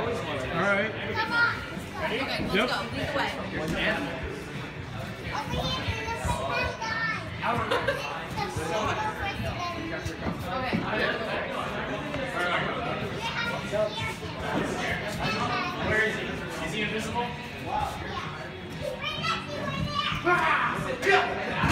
All right. Come on. Okay, let's go. Lead the way. One animal. Okay. Where is he? Is he invisible? Wow.